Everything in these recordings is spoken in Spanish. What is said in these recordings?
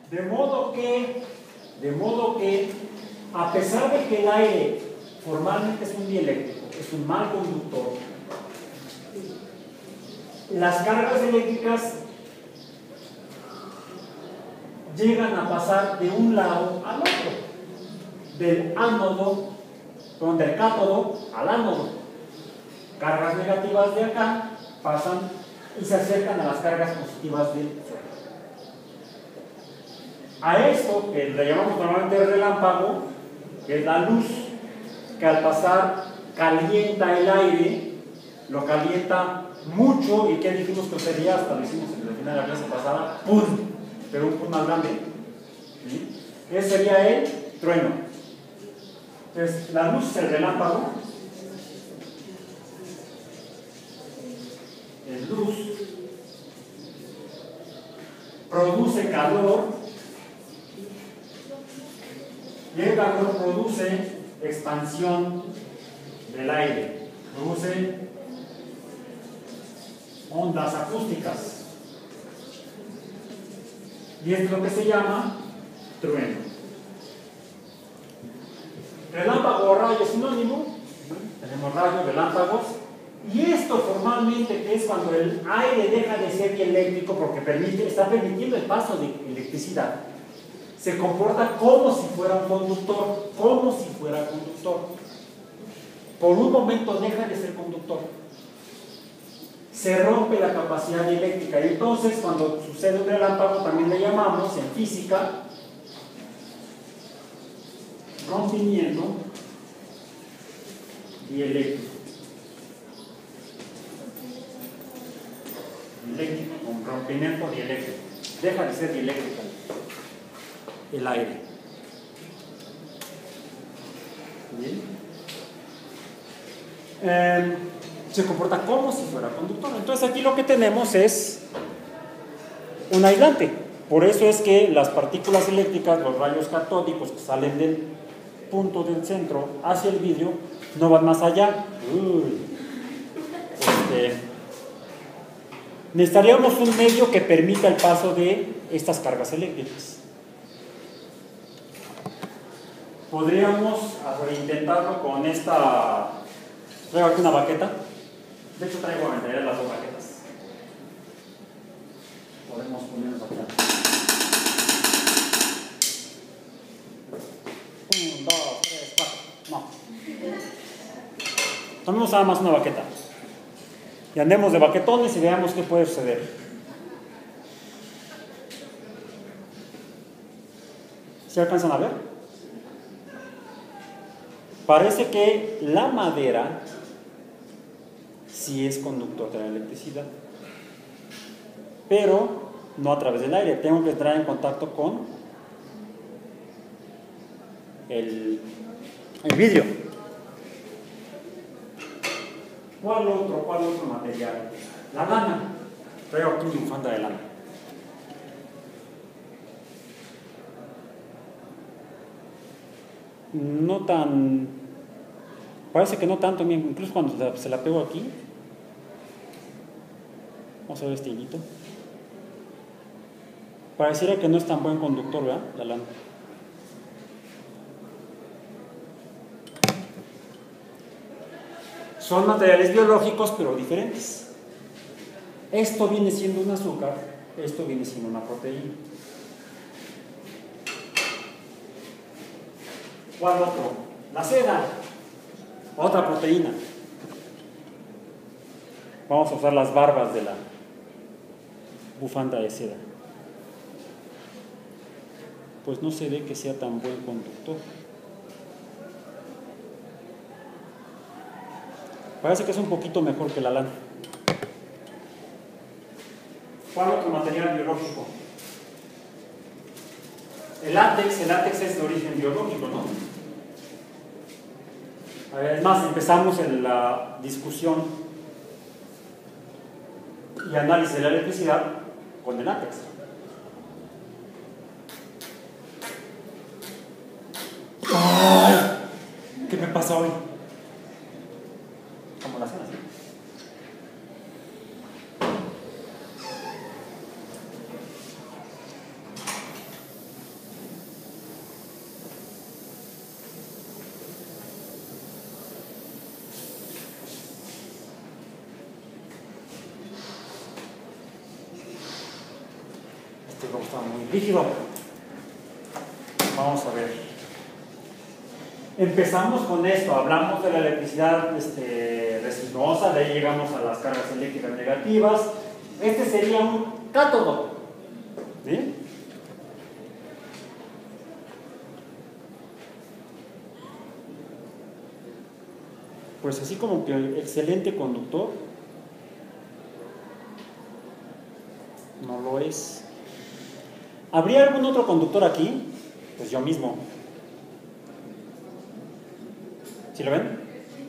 De modo que, a pesar de que el aire formalmente es un dieléctrico, es un mal conductor, las cargas eléctricas llegan a pasar de un lado al otro, del cátodo al ánodo. Cargas negativas de acá pasan y se acercan a las cargas positivas del suelo. A esto, que le llamamos normalmente el relámpago, que es la luz que al pasar calienta el aire, lo calienta mucho. ¿Y qué dijimos que sería? Hasta lo hicimos en el final de la clase pasada, ¡pum! Pero un pum más grande. ¿Sí? Ese sería el trueno. Entonces, la luz es el relámpago. Es luz. Produce calor. Y el calor produce expansión del aire, produce ondas acústicas. Y esto es lo que se llama trueno. Relámpago o rayo es sinónimo. Tenemos rayos, relámpagos. Y esto formalmente, que es cuando el aire deja de ser dieléctrico porque está permitiendo el paso de electricidad, se comporta como si fuera un conductor, Por un momento deja de ser conductor. Se rompe la capacidad eléctrica. Y entonces, cuando sucede un relámpago, también le llamamos en física rompimiento dieléctrico. Un rompimiento dieléctrico. Deja de ser dieléctrico el aire. ¿Bien? Se comporta como si fuera conductor. Entonces aquí lo que tenemos es un aislante. Por eso es que las partículas eléctricas, los rayos catódicos que salen del punto del centro hacia el vidrio, no van más allá. Necesitaríamos un medio que permita el paso de estas cargas eléctricas. Podríamos intentarlo con esta. Traigo aquí una baqueta. De hecho, traigo a vender las dos baquetas. Podemos ponernos aquí. 1, 2, 3, 4. No. Tomemos nada más una baqueta. Y andemos de baquetones y veamos qué puede suceder. ¿Se alcanzan a ver? Parece que la madera sí es conductor de la electricidad, pero no a través del aire. Tengo que entrar en contacto con el vidrio. ¿Cuál otro material? La lana. Traigo aquí mi bufanda de lana. No tan. Parece que no tanto, incluso cuando se la pego aquí. Vamos a ver este hilito. Pareciera que no es tan buen conductor, ¿verdad? La lana. Son materiales biológicos, pero diferentes. Esto viene siendo un azúcar, esto viene siendo una proteína. ¿Cuál otro? La seda, otra proteína. Vamos a usar las barbas de la bufanda de seda. Pues no se ve que sea tan buen conductor. Parece que es un poquito mejor que la lana. ¿Cuál otro material biológico? El látex es de origen biológico, ¿no? Además, empezamos en la discusión y análisis de la electricidad con el látex. ¡Ay! ¿Qué me pasa hoy? Como la cena, ¿sí? Este globo está muy rígido. Vamos a ver. Empezamos con esto, hablamos de la electricidad resinosa, de ahí llegamos a las cargas eléctricas negativas. Este sería un cátodo. ¿Sí? Pues así como que excelente conductor, no lo es. ¿Habría algún otro conductor aquí? Pues yo mismo. ¿Sí lo ven?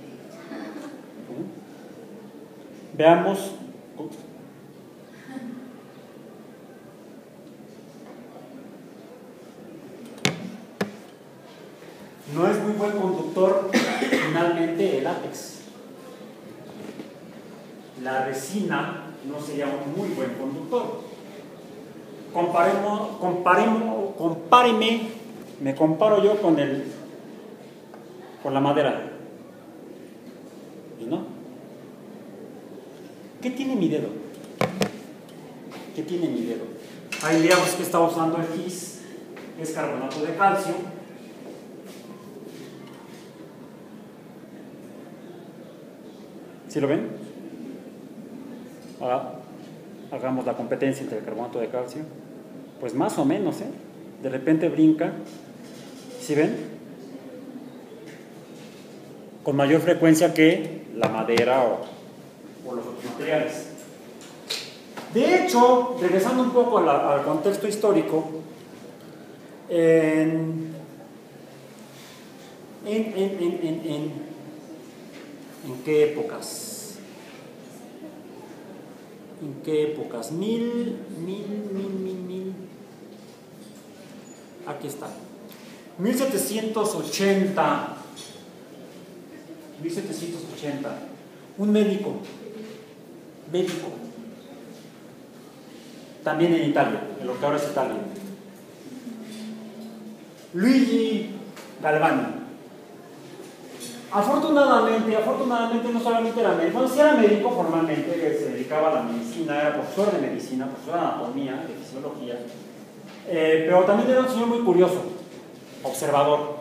Veamos. No es muy buen conductor finalmente el látex. La resina no sería un muy buen conductor. Compáreme, me comparo yo con la madera. ¿Y no? ¿Qué tiene mi dedo? ¿Qué tiene mi dedo? Ahí veamos que está usando el GIS, que es carbonato de calcio. ¿Sí lo ven? Ahora hagamos la competencia entre el carbonato de calcio. Pues más o menos, ¿eh? De repente brinca. ¿Sí ven? Con mayor frecuencia que la madera o los otros materiales. De hecho, regresando un poco al contexto histórico, ¿en qué épocas? ¿En qué épocas? Aquí está. 1780. Un médico. También en Italia, en lo que ahora es Italia. Luigi Galvani. Afortunadamente no solamente era médico, bueno, sí era médico formalmente, se dedicaba a la medicina, era profesor de medicina, profesor de anatomía, de fisiología, pero también era un señor muy curioso, observador.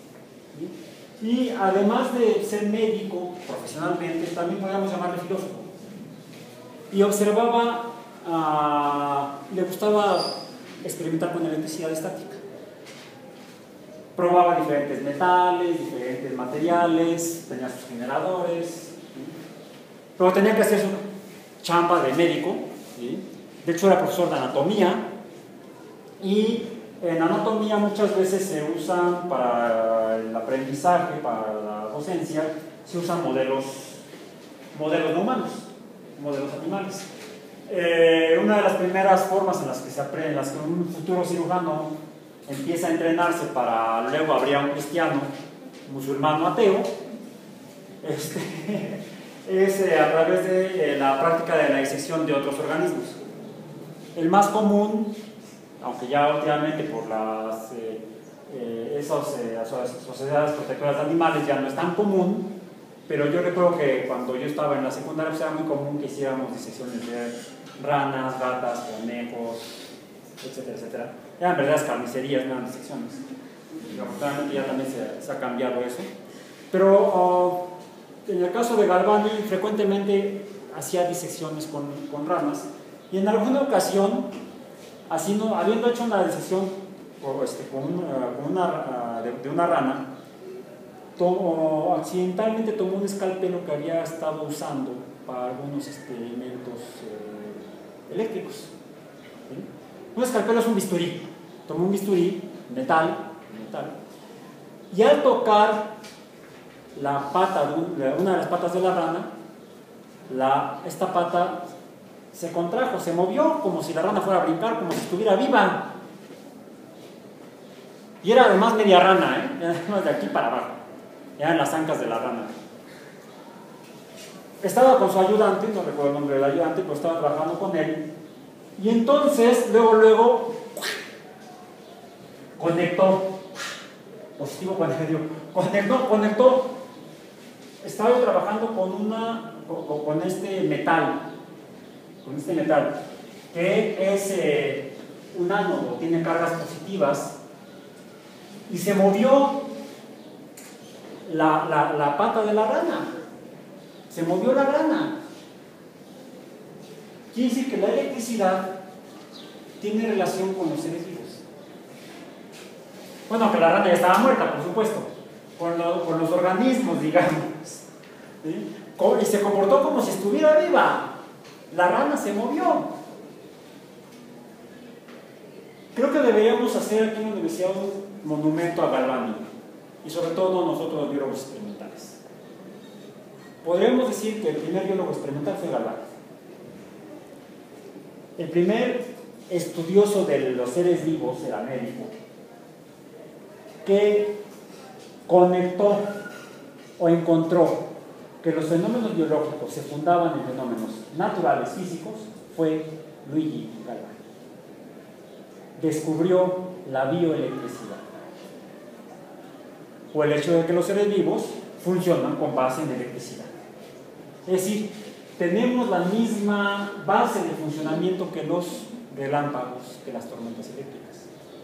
Y además de ser médico profesionalmente, también podríamos llamarle filósofo. Y observaba, le gustaba experimentar con electricidad estática. Probaba diferentes metales, diferentes materiales, tenía sus generadores, pero tenía que hacer su chamba de médico, ¿sí? De hecho era profesor de anatomía, y en anatomía muchas veces se usan para el aprendizaje, para la docencia, se usan modelos no humanos, modelos animales. Una de las primeras formas en las que se aprende, en las que un futuro cirujano empieza a entrenarse para luego habría un cristiano, musulmán ateo, es a través de la práctica de la disección de otros organismos. El más común, aunque ya últimamente por esas sociedades protectoras de animales ya no es tan común, pero yo recuerdo que cuando yo estaba en la secundaria pues era muy común que hiciéramos disecciones de ranas, gatas, conejos, etcétera, etcétera. Eran verdaderas carnicerías, no eran disecciones. Y afortunadamente ya también se ha cambiado eso. Pero en el caso de Galvani, frecuentemente hacía disecciones con ranas. Y en alguna ocasión, habiendo hecho una disección de una rana, accidentalmente tomó un escalpelo que había estado usando para algunos experimentos eléctricos. ¿Sí? Un escalpelo es un bisturí. Tomó un bisturí, metal, y al tocar la pata una de las patas de la rana, esta pata se contrajo, se movió como si la rana fuera a brincar, como si estuviera viva. Y era además media rana, además de aquí para abajo. Eran las ancas de la rana. Estaba con su ayudante, no recuerdo el nombre del ayudante, pero estaba trabajando con él. Y entonces, luego, conectó. Positivo con negativo. Conectó. Estaba yo trabajando con este metal, que es un ánodo, tiene cargas positivas, y se movió la pata de la rana. Se movió la rana. Quiere decir que la electricidad tiene relación con los seres vivos. Bueno, que la rana ya estaba muerta, por supuesto, con los organismos, digamos. ¿Sí? Y se comportó como si estuviera viva. La rana se movió. Creo que deberíamos hacer aquí en la universidad un monumento a Galvani, y sobre todo nosotros los biólogos experimentales. Podríamos decir que el primer biólogo experimental fue Galvani. El primer estudioso de los seres vivos era médico, que conectó o encontró que los fenómenos biológicos se fundaban en fenómenos naturales físicos, fue Luigi Galvani. Descubrió la bioelectricidad, o el hecho de que los seres vivos funcionan con base en electricidad. Es decir, tenemos la misma base de funcionamiento que los relámpagos, que las tormentas eléctricas.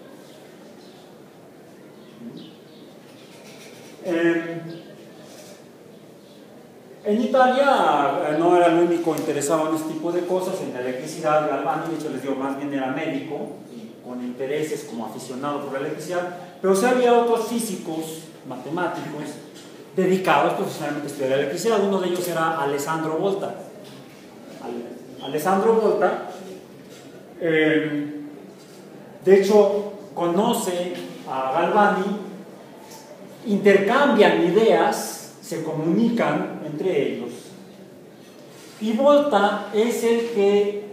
En Italia no era el único interesado en este tipo de cosas, en la electricidad. Galvani, de hecho, les digo, más bien era médico y con intereses como aficionado por la electricidad, pero sí había otros físicos, matemáticos, dedicados profesionalmente a estudiar la electricidad. Uno de ellos era Alessandro Volta. Alessandro Volta, de hecho, conoce a Galvani, intercambian ideas, se comunican entre ellos. Y Volta es el que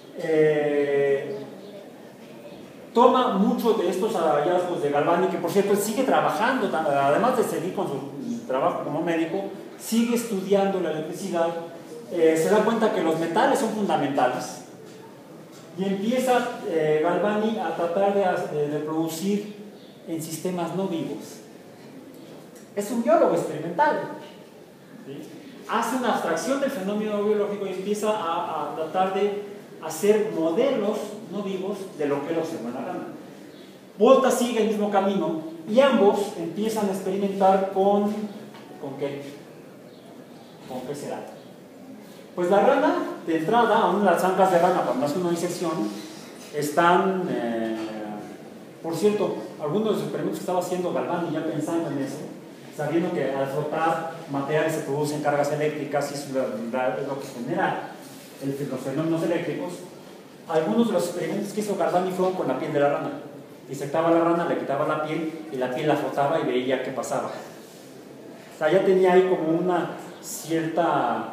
toma muchos de estos hallazgos de Galvani, que por cierto sigue trabajando, además de seguir con su trabajo como médico, sigue estudiando la electricidad. Se da cuenta que los metales son fundamentales y empieza Galvani a tratar de reproducir en sistemas no vivos. Es un biólogo experimental, ¿sí? Hace una abstracción del fenómeno biológico y empieza a tratar de hacer modelos no vivos de lo que él observa en la rana. Volta sigue el mismo camino y ambos empiezan a experimentar ¿con qué? ¿Con qué será? Pues la rana, de entrada, aún las anclas de rana, cuando hace una disección, están, por cierto, algunos de los experimentos que estaba haciendo Galvani, ya pensando en eso, sabiendo que al frotar materiales se producen cargas eléctricas y eso es lo que genera los fenómenos eléctricos. Algunos de los experimentos que hizo Galvani fueron con la piel de la rana. Disectaba la rana, le quitaba la piel y la piel la frotaba y veía qué pasaba. O sea, ya tenía ahí como una cierta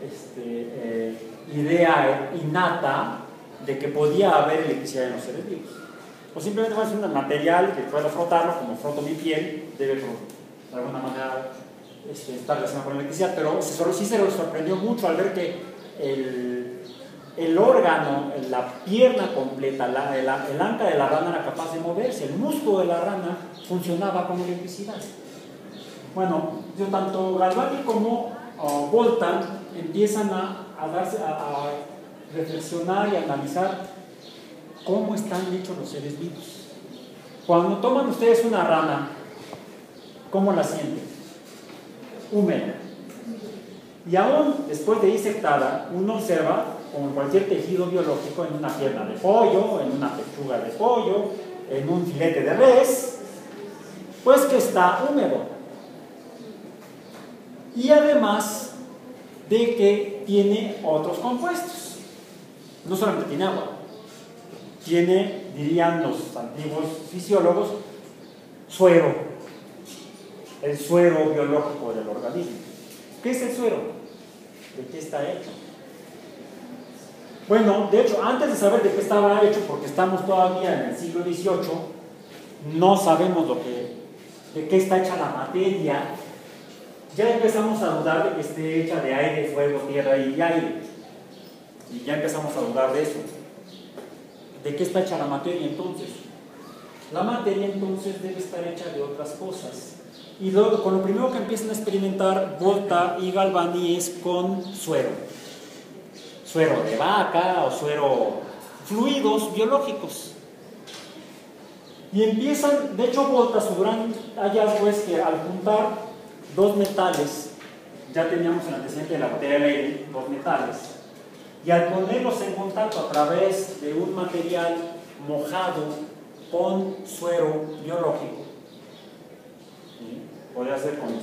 idea innata de que podía haber electricidad en los seres vivos. O simplemente fue un material que puedo frotarlo, como froto mi piel, debe de alguna manera estar relacionado con la electricidad, pero sí se lo sorprendió mucho al ver que el órgano, la pierna completa, el ancla de la rana era capaz de moverse, el músculo de la rana funcionaba con electricidad. Bueno, tanto Galvani como Volta empiezan a reflexionar y analizar cómo están hechos los seres vivos. Cuando toman ustedes una rana, ¿cómo la sienten? Húmeda. Y aún después de disectada, uno observa, como en cualquier tejido biológico, en una pierna de pollo, en una pechuga de pollo, en un filete de res, pues que está húmedo. Y además de que tiene otros compuestos. No solamente tiene agua, tiene, dirían los antiguos fisiólogos, suero, el suero biológico del organismo. ¿Qué es el suero? ¿De qué está hecho? Bueno, de hecho, antes de saber de qué estaba hecho, porque estamos todavía en el siglo XVIII, no sabemos de qué está hecha la materia. Ya empezamos a dudar de que esté hecha de aire, fuego, tierra y aire. Y ya empezamos a dudar de eso. ¿De qué está hecha la materia entonces? La materia entonces debe estar hecha de otras cosas. Y luego, con lo primero que empiezan a experimentar Volta y Galvani es con suero. Suero de vaca o suero, fluidos biológicos. Y empiezan, de hecho Volta, su gran hallazgo es que al juntar dos metales, ya teníamos en el antecedente de la botella del aire, dos metales, y al ponerlos en contacto a través de un material mojado con suero biológico, ¿sí? Podría ser con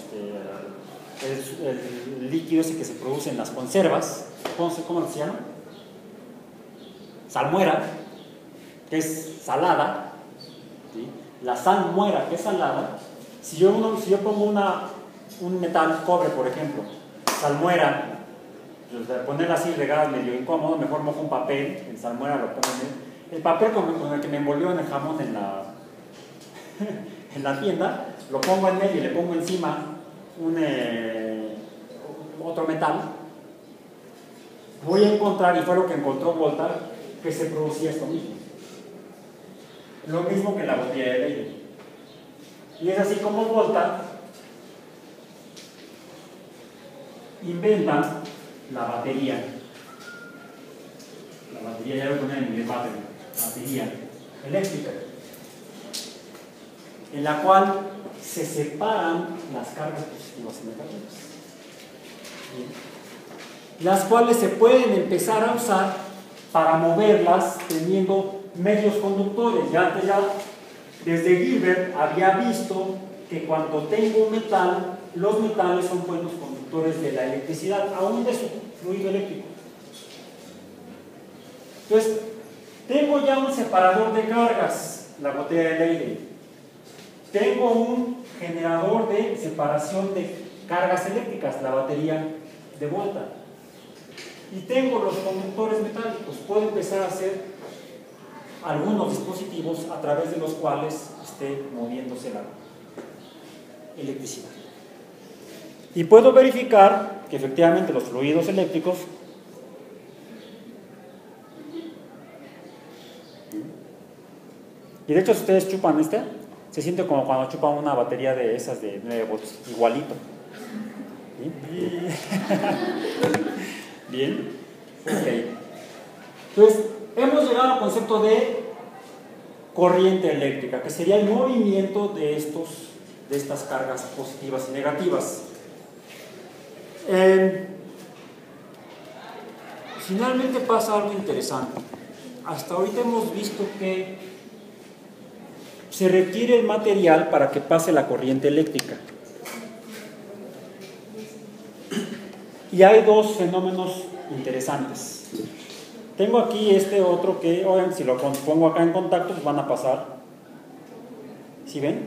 el líquido ese que se produce en las conservas, ¿cómo se llama? Salmuera, que es salada, ¿sí? La salmuera, que es salada. Si yo pongo un metal, cobre por ejemplo, salmuera, ponerla así regada medio incómodo, mejor mojo un papel, en salmuera lo pongo el papel con el que me envolvió en el jamón en la tienda, lo pongo en medio y le pongo encima otro metal. Voy a encontrar, y fue lo que encontró Volta, que se producía esto mismo. Lo mismo que la botella de aire. Y es así como Volta inventa la batería. La batería, ya lo ponen en el batería eléctrica, en la cual se separan las cargas positivas y negativas. Bien. Las cuales se pueden empezar a usar para moverlas teniendo medios conductores. Ya desde Gilbert había visto que cuando tengo un metal, los metales son buenos conductores de la electricidad, aún de su fluido eléctrico. Entonces, tengo ya un separador de cargas, la botella del aire. Tengo un generador de separación de cargas eléctricas, la batería de Volta. Y tengo los conductores metálicos. Puedo empezar a hacer algunos dispositivos a través de los cuales esté moviéndose la electricidad. Y puedo verificar que efectivamente los fluidos eléctricos y de hecho si ustedes chupan se siente como cuando chupan una batería de esas de 9 volts, igualito. ¿Sí? Bien. Okay. Entonces, hemos llegado al concepto de corriente eléctrica, que sería el movimiento de estas cargas positivas y negativas. Finalmente pasa algo interesante. Hasta ahorita hemos visto que se requiere el material para que pase la corriente eléctrica. Y hay dos fenómenos interesantes. Tengo aquí otro que, oigan, si lo pongo acá en contacto, pues van a pasar. ¿Sí ven?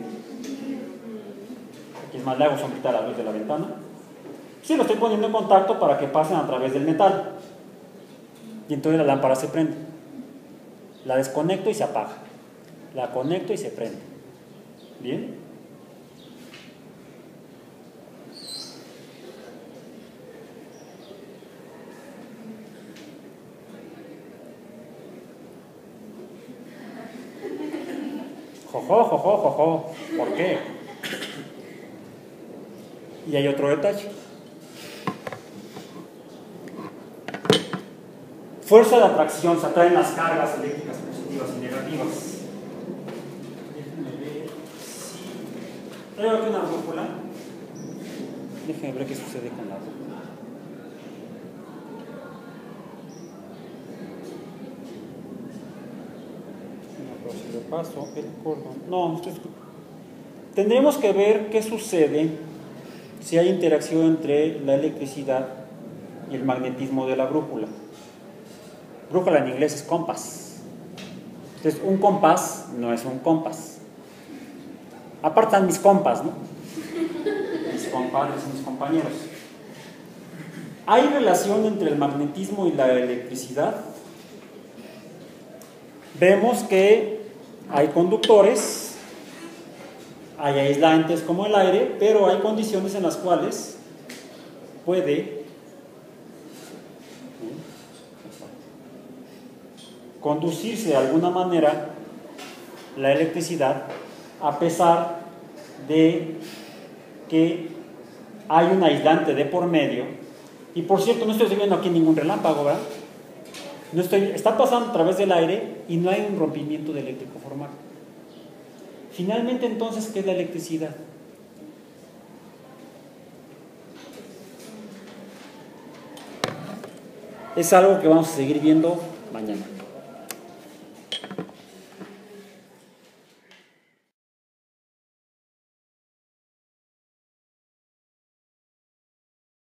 Aquí es más, le hago sombrita a la luz de la ventana. Sí, lo estoy poniendo en contacto para que pasen a través del metal. Y entonces la lámpara se prende. La desconecto y se apaga. La conecto y se prende. ¿Bien? Jojo. ¿Por qué? Y hay otro detalle. Fuerza de atracción, se atraen las cargas eléctricas positivas y negativas. Déjenme ver si... ¿Traigo aquí una brújula? Déjenme ver qué sucede con la brújula. No, pero si le paso el cordón... No, tendremos que ver qué sucede si hay interacción entre la electricidad y el magnetismo de la brújula. Brújula en inglés es compás. Entonces, un compás no es un compás. Apartan mis compas, ¿no? Mis compadres y mis compañeros. ¿Hay relación entre el magnetismo y la electricidad? Vemos que hay conductores, hay aislantes como el aire, pero hay condiciones en las cuales puede conducirse de alguna manera la electricidad a pesar de que hay un aislante de por medio. Y por cierto, no estoy viendo aquí ningún relámpago, ¿verdad? Está pasando a través del aire y no hay un rompimiento de eléctrico formal. Finalmente, entonces, ¿qué es la electricidad? Es algo que vamos a seguir viendo mañana.